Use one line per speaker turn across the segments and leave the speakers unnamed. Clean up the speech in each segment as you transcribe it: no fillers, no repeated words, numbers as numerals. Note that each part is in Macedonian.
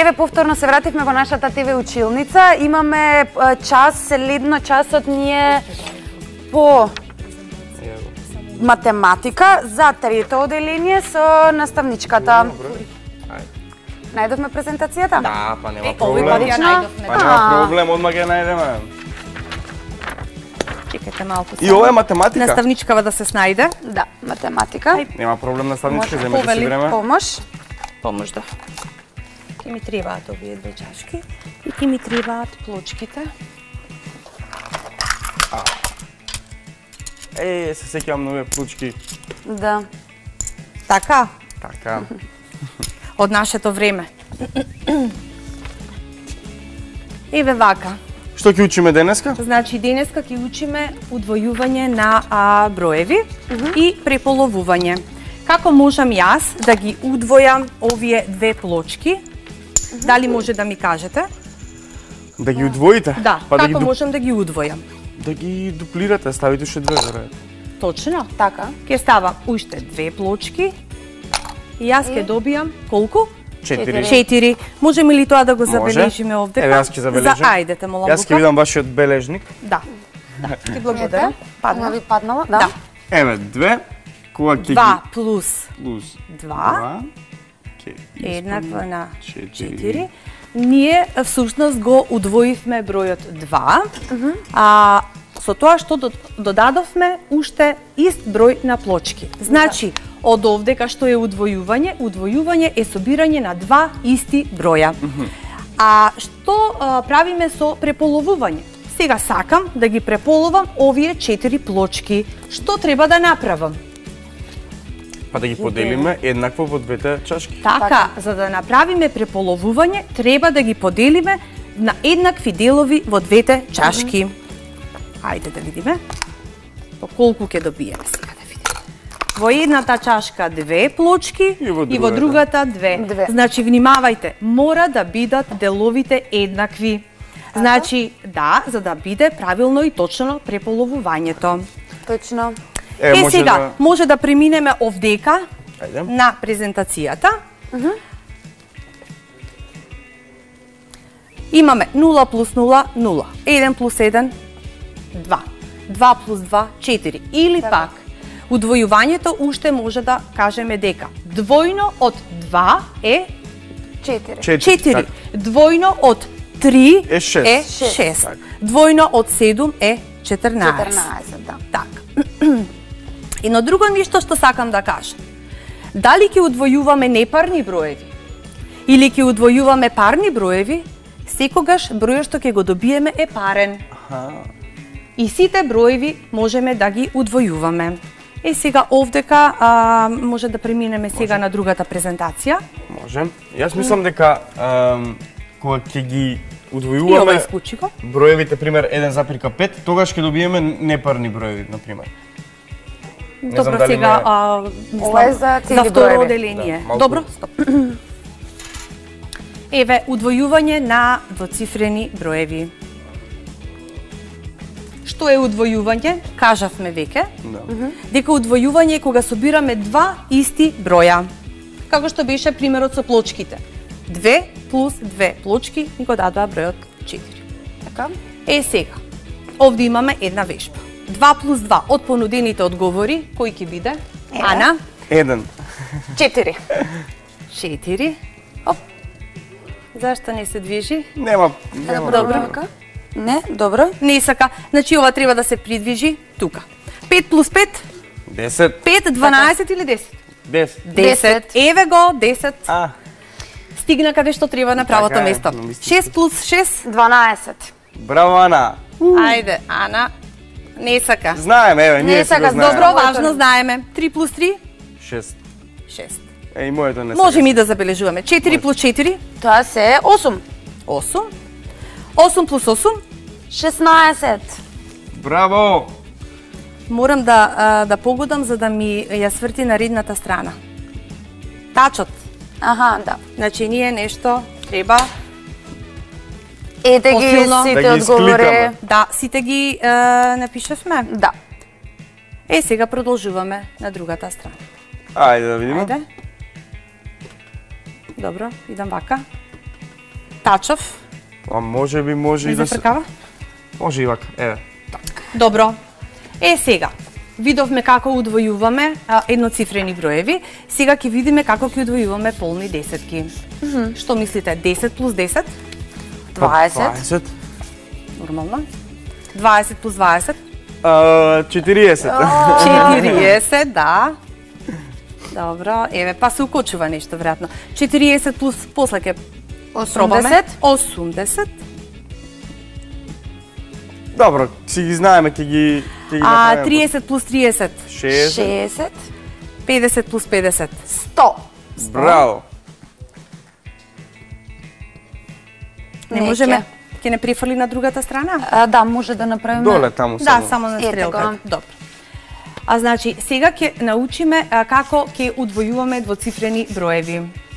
еве повторно се вративме во нашата ТВ училница. Имаме час, следно часот ни е по математика за трето оделение со наставничката. Најдовме презентацијата?
Да, па нема проблем. Па нема проблем, одма ќе најдеме.
Чекайте малку.
И ова е математика?
Наставничкава да се снајде.
Да, математика.
Нема проблем, наставничка, земете си време.
Помош.
Помош да. Ки ми требаат овие две чашки и ки ми требаат плочките.
Се сеќавам на овие плучки.
Да.
Така?
Така.
Од нашето време. Еве вака.
Што ќе учиме денеска?
Значи денеска ќе учиме удвојување на броеви и преполовување. Како можам јас да ги удвојам овие две плочки? Дали може да ми кажете?
Да ги удвоите?
Да,
па
како можам да ги удвојам?
Да ги дуплирате, ставите уште две веројатно.
Точно.
Така.
Ќе ставам уште две плочки и јас ќе добијам колку? 4. Можеме ли тоа да го забележиме овде?
Еве јас ќе забележам.
Ајдете, молам.
Јас ќе видам вашиот бележник.
Да. Ти благодарам.
Падна ви паднала, да.
Еве 2. Кога ќе
2 плюс
2
еднакво на 4. Ние всушност го удвоивме бројот 2, со тоа што додадовме уште ист број на плочки. Значи, од овдека што е удвојување, удвојување е собирање на два исти броја. А што правиме со преполовување? Сега сакам да ги преполувам овие 4 плочки. Што треба да направам?
Па да ги поделиме еднакво во двете чашки.
Така, за да направиме преполовување, треба да ги поделиме на еднакви делови во двете чашки. Ајде да видиме. По колку ќе добиеме сега да видиме. Во едната чашка 2 плочки и во другата 2. Значи, внимавајте, мора да бидат деловите еднакви. Значи, да, за да биде правилно и точно преполовувањето.
Точно.
Сега, може да преминеме овдека на презентацијата. Имаме 0 плюс 0, 0. 1 плюс 1, 2. 2 плюс 2, 4. Или пак, удвојувањето уште може да кажеме дека двојно од 2 е 4. Двојно од 3 е 6. Двојно од 7 е 14.
Да.
Така. Едно друго нешто што сакам да кажам. Дали ќе удвојуваме непарни броеви или ќе удвојуваме парни броеви, секогаш бројот што ќе го добиеме е парен. И сите броеви можеме да ги удвојуваме. Сега овдека може да преминеме сега на другата презентација.
Може. Јас мислам дека кога ќе ги удвојуваме броевите, пример 1,5, тогаш ќе добиеме непарни броеви, на пример.
Добро, сега
ова за
второ оделение. Добро, стоп. Еве, удвојување на двоцифрени броеви. Што е удвојување? Кажавме веќе. Дека удвојување е кога собираме два исти броја. Како што беше примерот со плочките. 2 плюс 2 плочки ни го дадоа бројот 4. Така? Сега, овде имаме една вежба. 2 плюс 2 од понудените одговори, кој ќе биде? Ана?
1.
4.
4. Оп. Зашто не се движи?
Нема.
Добро. Не, добро.
Не сака. Значи ова треба да се придвижи тука. 5 плюс 5?
10.
5, 12 или 10?
10.
10. Еве го, 10. Стигна каде што треба на правото место. 6 плюс 6?
12.
Браво, Ана.
Ајде, Ана. Не сака.
Знаеме, еве, ние се го знаеме.
Добро, важно знаеме. 3 плюс 3?
6.
6.
Еј, моето не се.
Може ми да забележуваме. 4 плюс 4?
Тоа се е 8.
8. 8 плюс 8?
16.
Браво!
Морам да погодам за да ми ја сврти наредната страна. Тачот.
Аха, да.
Значи ние нешто треба
ете ги сите одговори.
Да, сите ги напишавме.
Да.
Сега продолжуваме на другата страна.
Ајде да видиме.
Ајде. Добро, идам вака. тачов.
А може би може и да се...
Зафркава?
Може и вака, еве.
Добро. Сега, видовме како удвојуваме едноцифрени броеви. Сега ќе видиме како ќе удвојуваме полни десетки. Што мислите? 10 плюс 10?
20.
Нормално. 20 плюс 20?
40.
40, да. Добро, еве, па се укочува нешто, веројатно. 40 плюс, после ќе пробаме. 80.
Добро, си ги знаеме, ќе ги направиме.
30 плюс 30.
60.
50 плюс 50.
100.
Браво.
Не можеме, ќе не префрли на другата страна?
Да, може да направиме.
Доле таму само.
Да, само на
Ете
стрелката.
го.
Добро. Значи, сега ќе научиме како ќе удвојуваме двоцифрени броеви.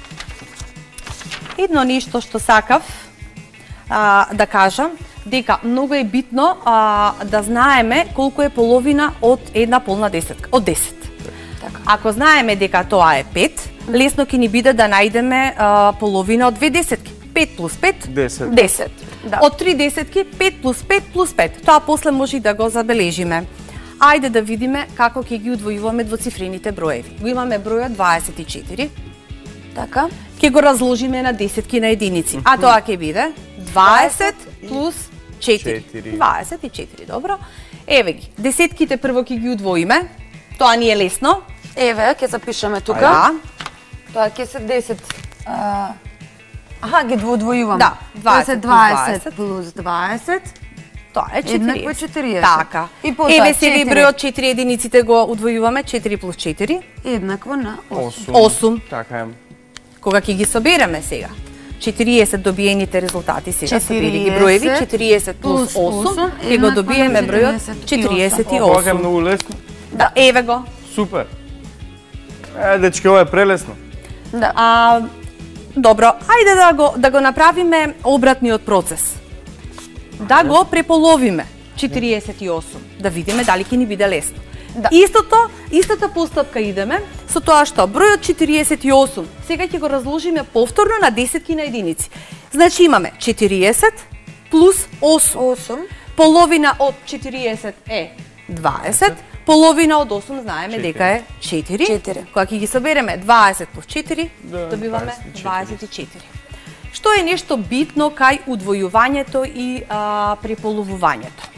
Едно нешто што сакав да кажам, дека многу е битно да знаеме колку е половина од една полна десетка, од 10.
Така.
Ако знаеме дека тоа е 5, лесно ќе ни биде да најдеме половина од 2 десетки. 5 плюс 5?
10.
10.
Да.
Од 3 десетки, 5 плюс 5 плюс 5. Тоа после може и да го забележиме. Ајде да видиме како ќе ги удвојуваме двоцифрените броеви. Го имаме бројот 24.
Така.
Ќе го разложиме на десетки на единици. А тоа ќе биде 20 плюс 4. 24, добро. Еве ги. Десетките прво ќе ги удвоиме. Тоа ни е лесно.
Еве, ќе запишеме тука.
Да.
Тоа ќе се 10. Аха, ги двоудвојуваме.
Да,
20 плюс 20.
Тоа е 40.
Еднакво 40.
Така.
И потоа
Еве сега и
4.
бројот 4 единиците го удвојуваме. 4 плюс 4.
Еднакво на 8.
8.
Така е.
Кога ќе ги собереме сега? 40 добиените резултати сега
40
собери ги броеви, 40 плюс 8, ќе го добиеме бројот 48.
Ова е многу лесно.
Да, еве го.
Супер. Дечки, ова е прелесно.
Да.
Добро, ајде да го направиме обратниот процес. Да го преполовиме 48, да видиме дали ќе ни биде лесно.
Да.
Истата постапка идеме со тоа што бројот 48 сега ќе го разложиме повторно на десетки на единици. Значи имаме 40 плюс 8.
8.
Половина од 40 е 20, половина од 8 знаеме дека е 4. Кога ќе ги собереме 20 плюс 4, добиваме 24. Што е нешто битно кај удвојувањето и преполовувањето?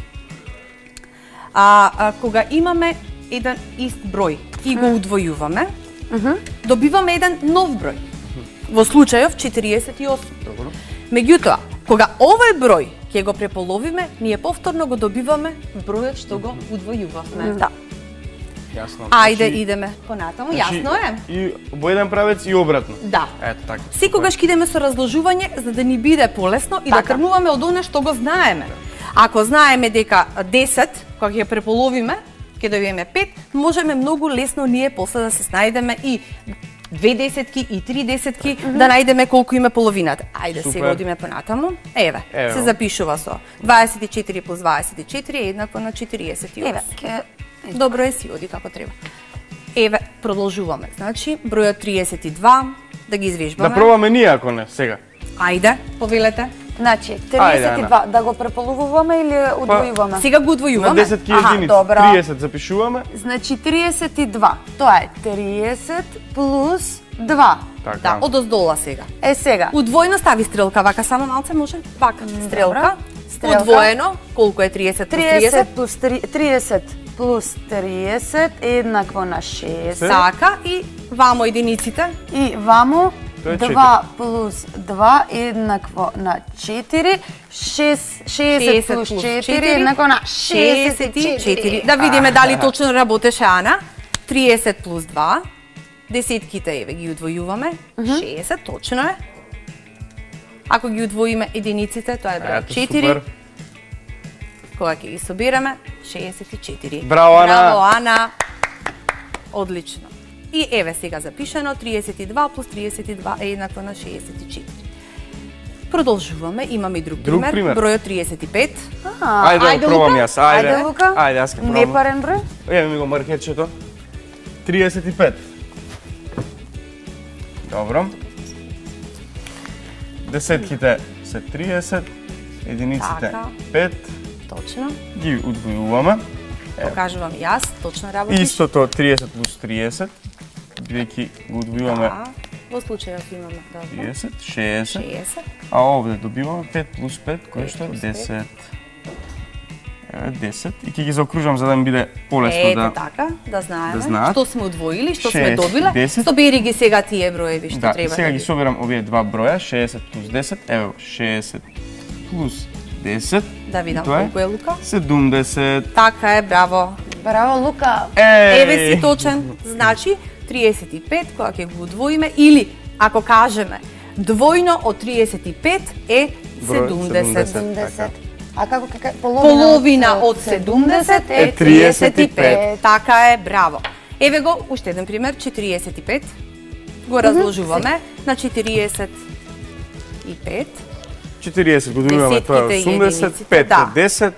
Кога имаме еден ист број и го удвојуваме, добиваме еден нов број. Во случајов 48. Меѓутоа, кога овој број ќе го преполовиме, ние повторно го добиваме бројот што го удвојувавме.
Да.
Јасно.
Ајде идеме понатаму, јасно е?
И во еден правец и обратно.
Да.
Ето така.
Секогаш ќе идеме со разложување за да ни биде полесно и да тргнуваме од она што го знаеме. Ако знаеме дека 10, кога ќе преполовиме, ќе добиеме 5, можеме многу лесно ние после да се снајдеме и 2 десетки и 3 десетки да најдеме колку има половината. Ајде сега одиме понатаму. Еве, се запишува со 24 плюс 24 е еднакво на 48.
Еве,
Добро е, си оди како треба. Еве, продолжуваме. Значи, бројот 32, да ги извежбаме.
Да пробаме ние ако не, сега.
Ајде, повелете.
Значи, 32, да го преполовуваме или удвојуваме?
Сега го удвојуваме.
На десетки единици, 30 запишуваме.
Значи 32, тоа е 30 плюс 2.
Така.
Да, одоздола сега.
Сега.
Удвоено стави стрелка, вака само малце може? Вака, стрелка.
Стрелка.
Удвоено, колку е 30 плюс 30?
30 плюс 30 е еднакво на 6.
Така, и вамо единиците.
И вамо
Тоа е
2 плюс 2 еднакво на 4. 60 плюс 4 еднакво на 64.
Да видиме дали точно работеше Ана. 30 плюс 2. Десетките еве ги удвојуваме. 60, точно е. Ако ги удвоиме единиците, тоа е број 4. Кога ќе ги собираме, 64.
Браво, Ана!
Браво, Ана! Одлично. И еве сега запишано, 32 плюс 32 е еднакво на 64. Продолжуваме, имаме и друг пример. Бројот 35.
Ајде, пробам јас.
Ајде, Лука.
Ајде, јас ќе пробам.
Непарен број.
Еве ми го маркерчето. 35. Добро. Десетките се 30, единиците
Така.
5,
Точно.
ги удвојуваме.
Покажувам јас, точно работиш.
Истото 30 плюс 30, бидејќи го удвојуваме
Во случајот имаме, добро.
30, 60,
60.
а овде добиваме 5 плюс 5, кој што е
5 плюс
10. Еве 10 и ќе ги заокружам за да ми биде полесно
Ете
да...
така, да знаеме
знаат.
што сме удвоили, што
6,
сме добиле.
10.
Собери ги сега тие броеви што
Да,
треба
сега
да
ги соберам овие два броја, 60 плюс 10, ево 60 плюс 10.
Да видам
Тоа е
колку е Лука.
70.
Така е, браво.
Браво, Лука.
Еве си точен. Значи 35 кога ќе го удвоиме или ако кажеме двојно од 35 е 70.
70. А како
Половина од 70 е 35.
35.
Така е, браво. Еве го уште еден пример, 45. Го разложуваме на 45.
40 го добиваме, тоа е 80, 5
да.
е 10,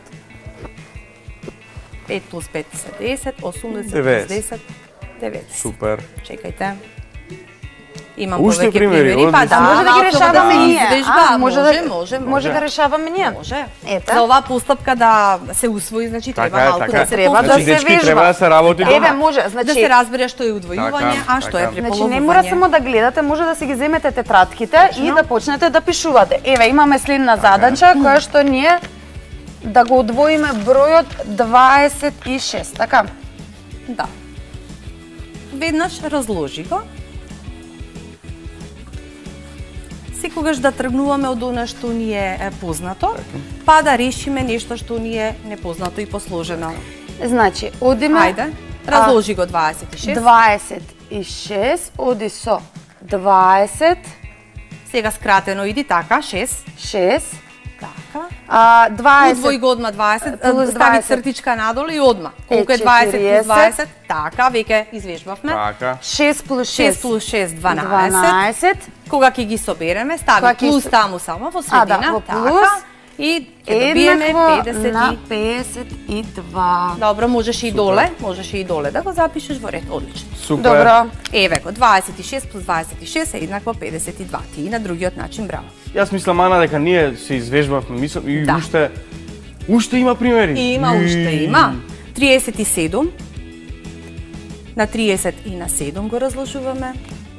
5 плюс 5 се 10, 80
90.
плюс 10, 90.
супер.
Чекајте. Имам
Уште
повеќе
примери,
примери, па да,
може да ги решаваме ние.
Извежба, може.
Може да решаваме ние.
Може.
Ете.
За оваа постапка да се усвои, значи треба
Така е,
малку
така
да
е.
се
Треба да
Значи,
се
дечки,
вежба.
треба да се работи
Еве,
дома.
може,
да
значи
се разбере што е удвојување,
Така,
а што е
така.
преполовување.
Значи не мора само да гледате, може да си ги земете тетратките и да почнете да пишувате. Еве, имаме следна задача која што ние да го удвоиме бројот 26, така?
Да. Веднаш разложи го. Секогаш да тргнуваме од она што ни е познато, па да решиме нешто што ни е непознато и посложено.
Значи, одиме...
Ајде, разложи го 26.
26, оди со 20,
Сега скратено иди така, 6.
6,
Така.
20,
Удвои го одма 20,
плюс
стави
20.
цртичка надолу и одма. Колку е 20
40.
плюс 20? Така, веќе извежбавме.
Така.
6 плюс
6
6,
плюс 6, 12.
12,
Кога ќе ги собереме, стави
Кога ќе
плюс
ги-
таму само во средина,
во
така.
плюс,
И ќе добиеме
еднакво
50
на
и...
52.
Добро, можеш и доле да го запишеш во ред, одлично.
Супер.
Добро.
Еве го, 26 плюс 26 е еднакво 52. Ти и на другиот начин, браво.
Јас мислам, Ана, дека ние се извежбавме, мислам, и
Да.
уште има примери.
Уште има. 37 на 30 и на 7 го разложуваме.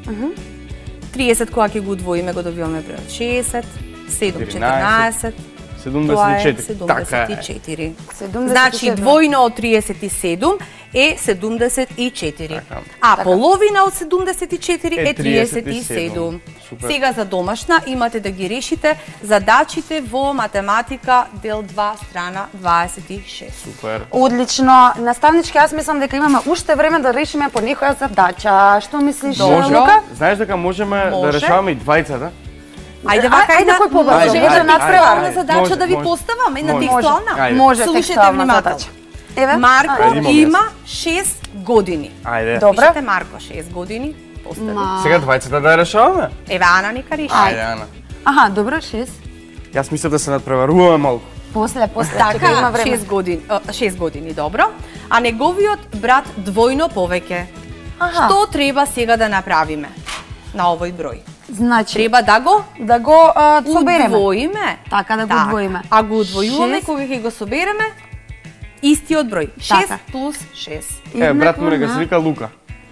30 кога ќе го удвоиме го добиваме бројот 60, 7 14, тоа е
74. Така е.
74.
74.
Значи двојно од 37 е 74.
Така.
А половина од 74 е 37.
37. Супер.
Сега за домашна имате да ги решите задачите во математика дел 2 страна 26.
Супер.
Одлично. Наставнички, јас мислам дека имаме уште време да решиме по некоја задача. Што мислиш,
Добро.
Лука?
Знаеш дека можеме да
Може.
решаваме и двајцата?
Ајде вака
Ајде, кој побрзо?
може
Ајде,
една
ајде,
надпреварна
ајде.
задача
Може,
да ви
може.
поставам, една
Може.
текстуална.
Ајде.
Може
Слушайте
текстуална
внимателно.
задача. Еве.
Марко
Ајде, имам
има
јас.
6 години.
Ајде.
Добро.
Пишете Марко 6 години. Постави.
Сега двајцата да ја решаваме?
Еве Ана нека реши.
Ајде, Ана.
Аха, добро, 6.
Јас мислам да се надпреваруваме малку.
После,
Така,
чекај, има време.
6 години, добро. А неговиот брат двојно повеќе.
Аха.
Што треба сега да направиме на овој број?
Значи,
Треба да го
собереме.
удвоиме.
Така, да го удвоиме.
А го удвојуваме
Шест.
кога ќе го собереме истиот број. 6
Така.
плюс 6.
Брат му нека
на
се вика Лука.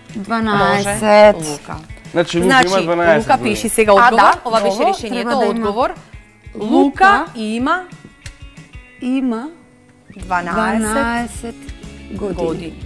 12.
Лука.
Значи Лука
Значи,
има 12
Лука
години.
пиши сега одговор.
да,
Ова беше
добро,
решението,
треба да има.
одговор. Лука
Лука
има
Има
12
12 години.
години.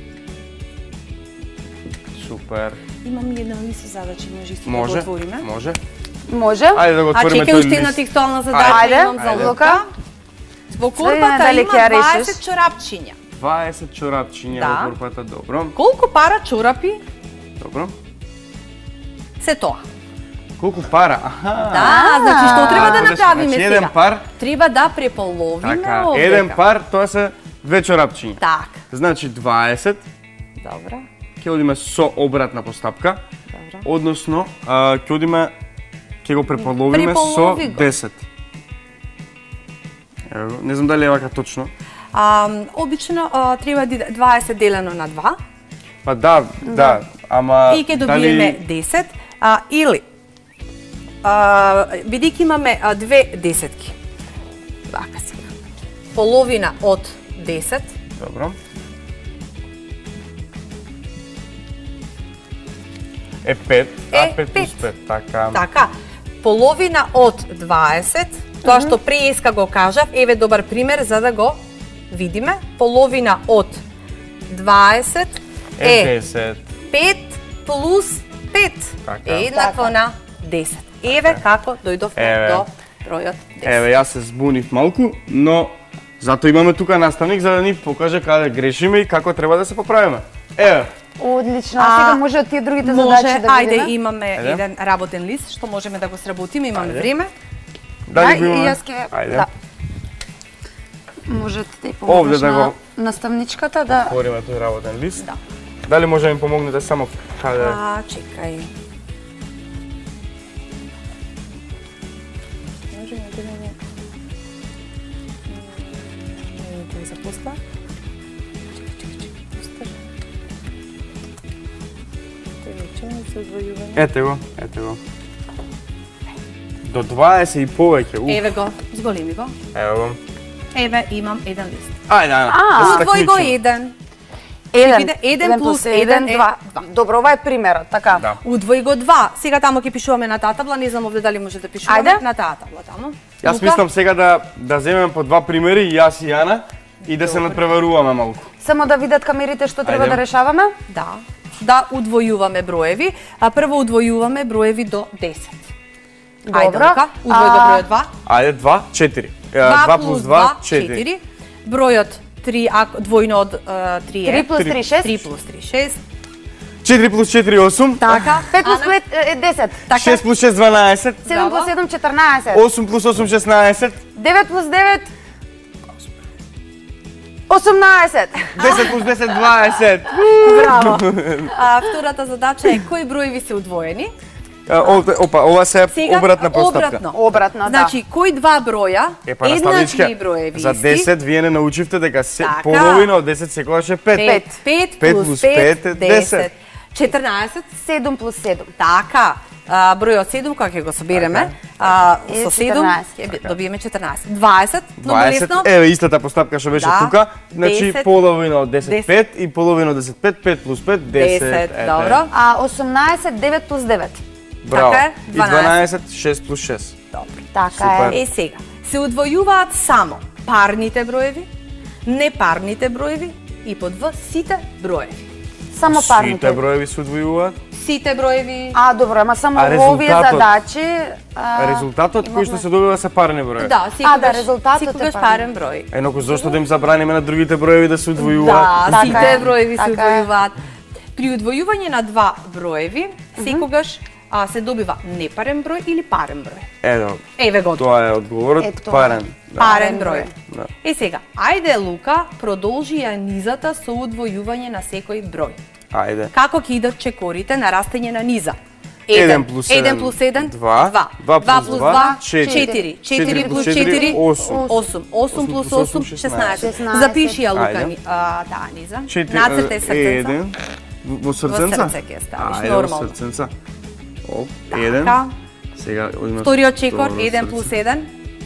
Супер.
Имам една листа задачи, може исто да го
Може?
отвориме.
Може?
Може?
Ајде да го
А
отвориме
чекај
тој
уште една
лист.
текстуална задача
Ајде,
имам за
ајде.
Лука. Во корпата
дали
има
ќе ја
20
решиш?
чорапчиња.
20 чорапчиња
Да.
во корпата, добро.
Колку пара чорапи
Добро.
се тоа?
Колку пара? Аха.
Да, значи што треба да направиме
Значи,
сега?
еден пар,
Треба да преполовиме
така,
овдека.
еден пар, тоа се 2 чорапчиња.
Така,
Значи 20,
добро,
ќе одиме со обратна постапка,
добро.
односно ќе одиме, ќе го преполовиме со
Преполови го.
10. Ево, го, не знам дали е вака точно.
Обично треба 20 делено на 2
Па да, ама
и ќе добиеме 10, или бидејќи имаме две десетки. Вака сега. Половина од 10.
Добро. Е 5, а 5 плюс 5, така.
Така. Половина од 20, тоа што преска го кажав, еве добар пример за да го видиме. Половина од 20 е
10.
5 плюс 5 е еднакво на 10. Еве како дојдовме до бројот 10.
Еве, јас се збунив малку, но зато имаме тука наставник за да ни покаже каде грешиме и како треба да се поправиме. Еве.
Одлично, а сега може од тие другите задачи да видиме?
Ајде, имаме еден работен лист што можеме да го сработиме, имаме време.
Дали го имаме?
Јас ке...
Ајде.
Можете да ја помогнеш
да
на
го
наставничката да...
отвориме тој работен лист.
Да.
Дали може да ми помогнете само каде...
Чекај. Можеме да видиме... Не запусла.
Ете го. До 20 и повеќе.
Еве го, зголеми го.
Ево го.
Еве, имам еден лист.
Ајде,
Удвој го еден.
1 плюс 1, 2. Добро, ова е примерот, така.
Да.
Удвој го 2. Сега тамо ќе пишуваме на таа табла, не знам овде дали може да пишуваме на таа табла тамо.
Јас мислам сега да земеме по два примери, јас и Јана, и да се надпреваруваме малку.
Само да видат камерите што треба да решаваме?
Да удвојуваме броеви, а прво удвојуваме броеви до 10. Ајде, Лука, удвој го бројот 2.
Ајде, 2, 4. 2 плюс 2, 4.
Бројот 3, двојно од 3 е.
3 плюс 3, 6.
3 плюс 3, 6.
4 плюс 4, 8.
Така.
5 плюс 5 е 10.
6 плюс 6, 12.
7 плюс 7, 14.
8 плюс 8, 16.
9 плюс 9, 18.
10 плюс 10, 20.
Браво. Втората задача е кои броеви се удвоени?
Опа, ова се обратна постапка.
Обратно, да.
Значи, кои два броја, еднакви броеви
за 10 вие не научивте дека
Така.
половина од 10 секогаш е 5.
5
5
плюс
плюс
5
5
е
е 10.
14.
7 плюс 7.
Така. Бројот 7, кога ќе го собереме, со 7 ќе добиеме 14. 20, многу лесно.
Еве истата постапка што беше тука. Значи
10,
половина од 10 5 и половина од 10 5, 5 плюс 5 10.
Добро.
18, 9 плюс 9.
Браво.
Така е,
И 12 6 плюс 6.
Добро.
Така е.
Сега, се удвојуваат само парните броеви, непарните броеви и по два сите броеви.
Само парните.
Сите броеви се удвојуваат?
Сите броеви.
Добро, ама само овие задачи...
Резултатот кој што се добива се парни броеви?
Да, секогаш парен број.
Еноко зошто да им забраниме на другите броеви да се удвојуваат?
Да, сите броеви се удвојуваат. При удвојување на два броеви, секогаш се добива непарен број или парен број. Еве го.
Тоа е одговорот, парен.
Парен број. Сега, ајде Лука, продолжи ја низата со удвојување на секој број.
Ајде.
Како ќе идат чекорите на растење на низа?
1 плюс
1 плюс 1, 2. 2 плюс 2, 4. 4 плюс 4, 8. 8 плюс 8, 16. Запиши ја Лука таа низа. Нацртај срценца.
Во срценца?
Во срце ќе ставиш, нормално.
Во срценца. 1. Сега одиме.
Вториот чекор, 1 плюс 1.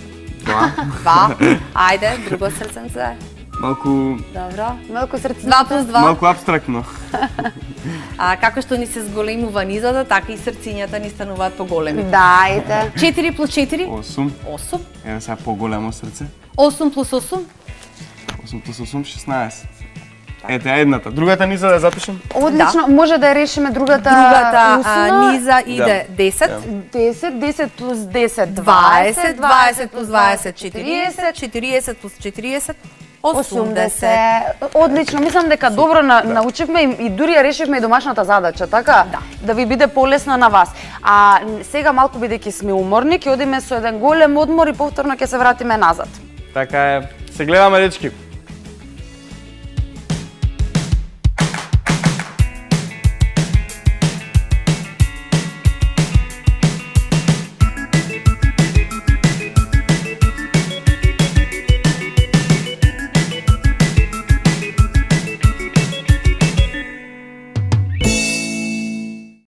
2. Ајде, друго срценце.
Малку...
Добро.
Малку срценце.
2 плюс 2.
Малку абстрактно.
Како што ни се зголемува низата, така и срцињата ни стануваат поголеми.
Да, ајде.
4 плюс 4.
8.
8.
Еве сега поголемо срце.
8 плюс 8.
8 плюс 8, 16. Ете едната. Другата низа да запишем?
Одлично, може да ја решиме другата
низа иде 10.
10 плюс 10,
20, 20 плюс 20, 40, 40 плюс 40, 80.
Одлично, мислам дека добро научивме и дури ја решивме и домашната задача, така? Да ви биде полесно на вас. А сега малку бидејќи сме уморни, ќе одиме со еден голем одмор и повторно ќе се вратиме назад.
Така е. Се гледаме, дечки.